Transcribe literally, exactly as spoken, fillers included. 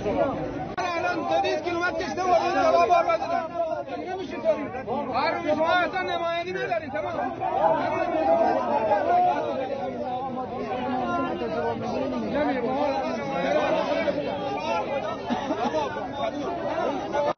الان دویست کیلومتر کشته بردیم دوا بار بدادن نمیشه داریم هر روز شما اصلا نمایندی نداریم تمام